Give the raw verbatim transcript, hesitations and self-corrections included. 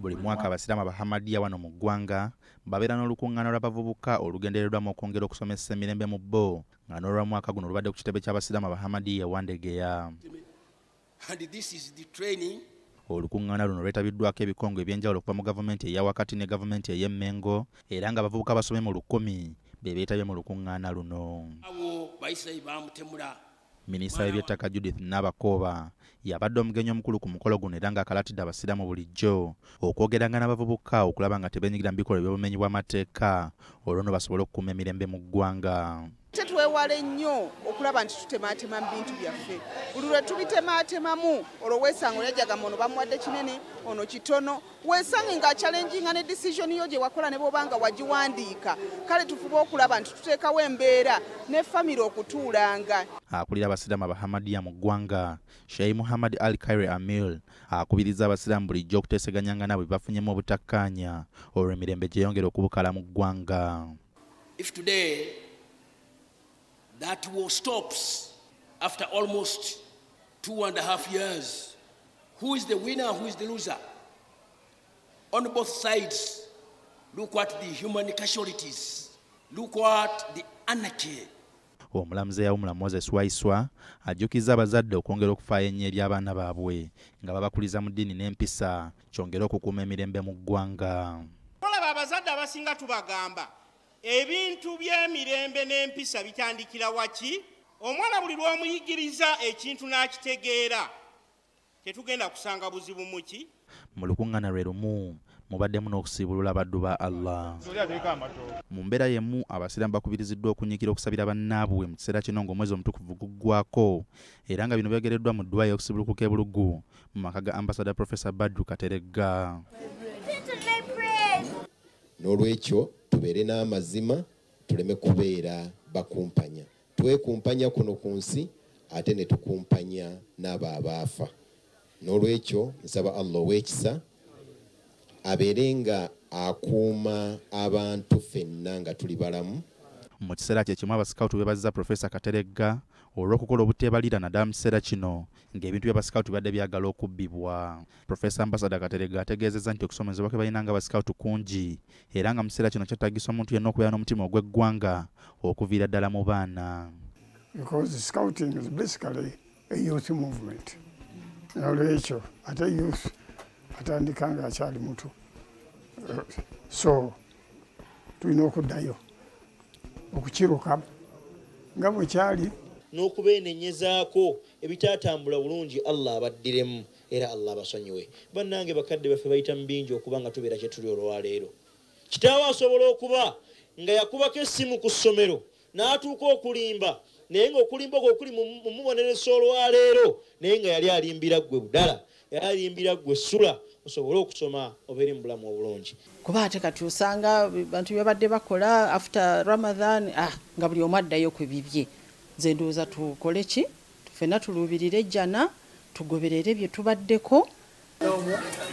Buli mwaka Abasiraamu Abahamadiya wano mu ggwanga babeera n'olukuŋŋaana lw'abavubuka olugendereddwamu okwongera okusomesa emirembe mu bo nga n'olwamwaka guno lubadde ku kitebe ky'Abasiraamu Abahamadiya Wandegeya. Olukuŋŋaana luno lwetabiddwako ebikongo ebyenjawulo okuva mu gavumenti eya wakati ne gavumenti ey'emmengo era nga abavubuka basomye mu lukumi be beetabye mu lukuŋŋaana luno. Minisita w'ebyettaka Judith Nabakooba yabadde omugenyi omukulu ku mukolo guno era ng'akalatidde Abasiraamu bulijjo okwogeranga n'abavubuka okulaba nga tebeenyigira mu bikolwa by'obumenyi bw'amateeka olwo nno basobole okukuuma emirembe mu ggwanga. Tetwewale nnyo okulaba nti tutemaatema mu bintu byaffe. Buli lwe tubitemaatemamu olwo weesanga olyajaga ono bamuwadde kinene ono kitono weesange ng'achallenginga ne decision yo gye wakola ne bw'obanga wagiwandiika. Kale tufube okulaba nti tuteekawo embeera ne famire okutuulanga. Akulira Abasiraamu Abahamadiya mu ggwanga Sheikh Muhammad Al Khairi Amil akubiriza Abasiraamu bulijjo okuteeseganyanga nabo bafunyemu obutakkaanya olwo emirembe gyeyongera okubukala mu ggwanga. If today that war stops after almost two and a half years, who is the winner, who is the loser? On both sides, look at the human casualties, look at the anarchy. Omulamuzi eyawumula Moses Waiswa ajjukiza abazadde okwongera okufaayo ennyo eri abaana baabwe nga babakuliza mu ddiini n'empisa kyongera okukuuma emirembe mu ggwanga. Olaba abazadde abasinga tubagamba ebintu by'emirembe n'empisa bitandikira waki? Omwana buli lw'omuyigiriza ekintu n'akitegeera tetugenda kusanga buzibu muki? Mu lukuŋŋaana lwe lumu mubaddemu n'okusiibulula abaddu ba Allah. Mu mbeera yemu Abasiraamu bakubiriziddwa okunyiikira okusabira bannaabwe mu kiseera kino ng'omwezi omutukuvu guggwako era nga bino byogereddwa mu ddwaayo okusibulukuka e Bulugu mu maka ga Ambassador Professor Badru Kateregga. N'olwekyo tubeere n'amazima tuleme kubeera bakumpanya. Twekumpanya kuno ku nsi ate ne tukumpanya n'abo abaafa. N'olwekyo nsaba Allah ow'ekisa abeere nga akuuma abantu ffenna nga tuli balamu. Mu kiseera kye kimu Abasikawutu beebazizza Professor Kateregga olw'okukola obuteebalira naddala mu kiseera kino ng'ebintu by'Abasikawutu bibadde byagala okubbibwa. Professor Ambassador Kateregga ategeezezza nti okusomezebwa kwe balina nga Abasikawutu kungi era nga mu kiseera kino kyetaagisa omuntu yenna okubeera n'omutima ogw'eggwanga okuviira ddala mu baana. Because scouting is basically a youth movement. N'olwekyo ate youth atandika ng'akyali muto. So tulina okuddayo okukiruka nga bwe kyali n'okubeenenyezaako ebitaatambula bulungi Allah abaddiremu era Allah abasonyiwe. Bannange bakadde baffe bayita mu bingi okuba nga tubeera kye tuli olwaleero. Kitaawe asobola okuba nga yakubako essimu ku ssomero n'atuuka okulimba naye ng'okulimba okwo okuli mu muboneresa olwaleero naye nga yali alimbira ggwe budala yali alimbira ggwe ssula osobole okusoma obeere mu bulamu obulungi. Kuba ate kati osanga bantu byabadde bakola after Ramadan ah nga buli omu addayo kwe bibye. Nze ndowooza tukole ki? Ffenna tuluubirire ejjana tugoberere bye tubaddeko.